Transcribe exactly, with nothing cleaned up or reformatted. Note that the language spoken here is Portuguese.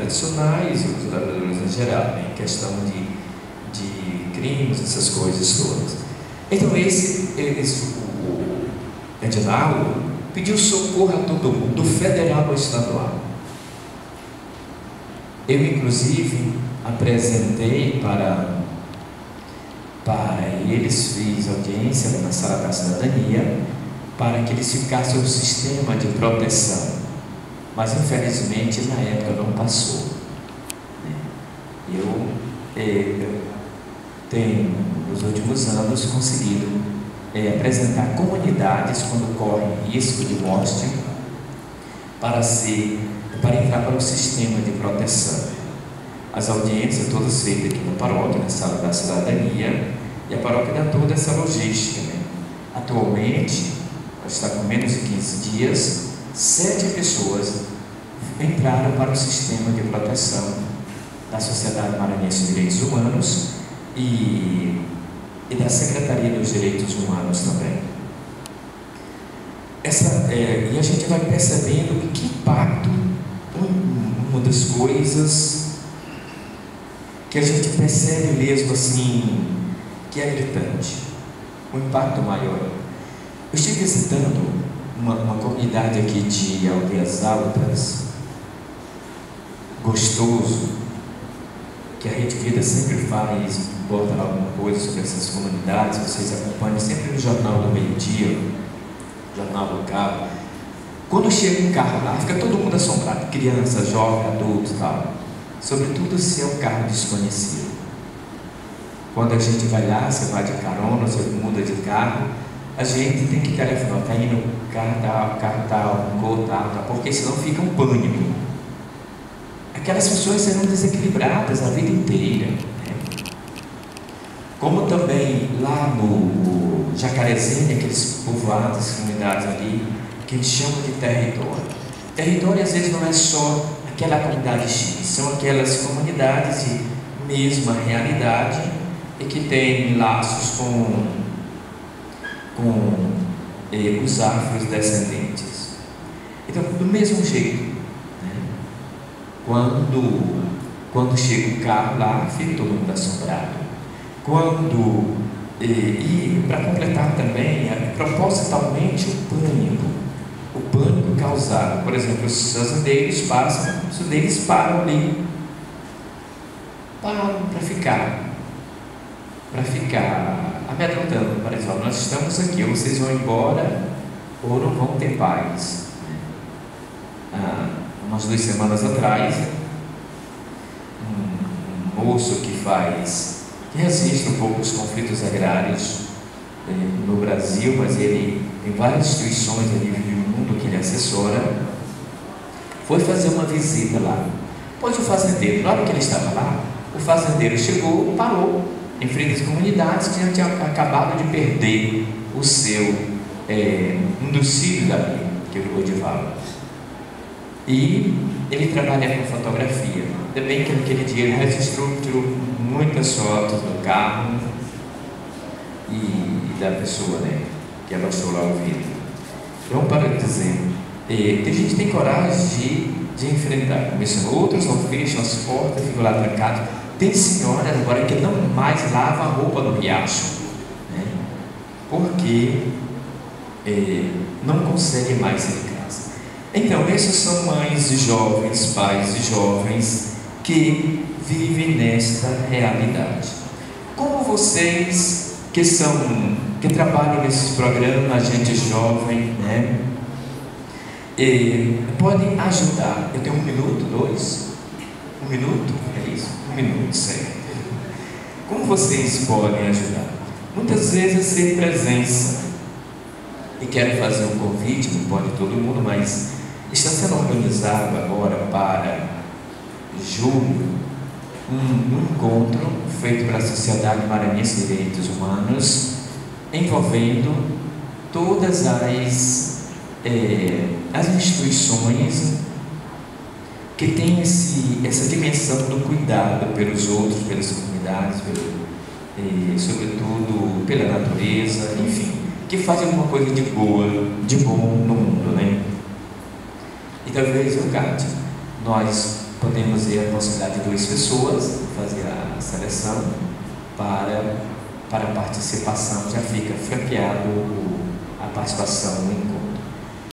tradicionais e conservadores em geral, né, em questão de, de crimes, essas coisas todas. Então esse, esse o Edinaldo pediu socorro a todo mundo, do federal ao estadual. Eu, inclusive, apresentei para, para eles, fiz audiência na Sala da Cidadania, para que eles ficassem o sistema de proteção. Mas, infelizmente, na época não passou. Eu, eu tenho, nos últimos anos, conseguido é, apresentar comunidades quando correm risco de morte para ser, para entrar para o sistema de proteção. As audiências todas feitas aqui na paróquia, na Sala da Cidadania, e a paróquia dá toda essa logística, né? Atualmente, está com menos de quinze dias, sete pessoas entraram para o sistema de proteção da Sociedade Maranhense de Direitos Humanos e, e da Secretaria dos Direitos Humanos também. Essa, é, e a gente vai percebendo que impacto, uma das coisas que a gente percebe mesmo assim, que é gritante, um impacto maior. Eu estive visitando uma, uma comunidade aqui de Aldeias Altas, Gostoso, que a Rede Vida sempre faz, bota lá alguma coisa sobre essas comunidades, vocês acompanham sempre no Jornal do Meio-Dia, Jornal Local. Quando chega um carro lá, fica todo mundo assombrado, criança, jovem, adulto e tal, sobretudo se é um carro desconhecido. Quando a gente vai lá, você vai de carona, você muda de carro, a gente tem que telefonar, está indo carro tal, carro tal, cor tal, tal, porque senão fica um pânico. Aquelas pessoas serão desequilibradas a vida inteira, né? Como também lá no Jacarezinho, aqueles povoados, comunidades ali, que eles chamam de território. Território às vezes não é só aquela comunidade X, são aquelas comunidades de mesma realidade e que têm laços com, com eh, os afrodescendentes. Então, do mesmo jeito, né? quando, quando chega o carro lá, fica todo mundo assombrado. Quando, eh, e para completar também, é, propositalmente o pânico, o pânico causado, por exemplo, os fazendeiros passam, os fazendeiros param ali, param para ficar, para ficar amedrontando, por exemplo, nós estamos aqui, ou vocês vão embora, ou não vão ter paz. Ah, umas duas semanas atrás, um, um moço que faz, que resiste um pouco os conflitos agrários eh, no Brasil, mas ele tem várias instituições a nível do mundo que ele assessora, foi fazer uma visita lá. Pois o fazendeiro, na hora que ele estava lá, o fazendeiro chegou, parou em frente às comunidades que já tinha acabado de perder o seu, é, um dos filhos dali, que é o Odivaldo. E ele trabalha com fotografia. Também que naquele dia ele registrou, tirou muitas fotos do carro e, e da pessoa, né, que ela achou lá o vídeo. Então, para dizer, é, tem gente que tem coragem de, de enfrentar, como outros não fecham as portas, ficam lá trancados. Tem senhoras agora que não mais lavam a roupa no riacho, né? Porque é, não conseguem mais sair de casa. Então, esses são mães de jovens, pais de jovens que vivem nesta realidade. Como vocês que são, que trabalham nesses programas, gente jovem, né? E podem ajudar. Eu tenho um minuto, dois? Um minuto? É isso? Um minuto, certo. Como vocês podem ajudar? Muitas vezes sem presença. E quero fazer um convite, não pode todo mundo, mas está sendo organizado agora para julho um, um encontro feito pela Sociedade Maranhense de Direitos Humanos, envolvendo todas as, é, as instituições que tem esse, essa dimensão do cuidado pelos outros, pelas comunidades, pelo, eh, sobretudo pela natureza, enfim, que fazem alguma coisa de boa, de bom no mundo, né? E talvez, Cátia, nós podemos ver a possibilidade de duas pessoas fazer a seleção para, para a participação, já fica franqueado a participação em encontro.